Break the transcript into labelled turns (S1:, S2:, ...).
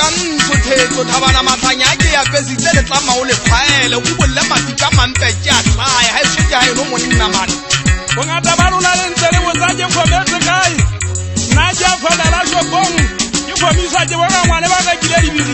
S1: ntho thabana matlanya ke ya pesitse le tla maole phaele go bolle matika mampe tja tlaya ha se ja eno monna man
S2: bongata ba rona le ntse le botsaje khometse kae nna ja fa la shopong ke khomisa je bona ngwane ba ka kile di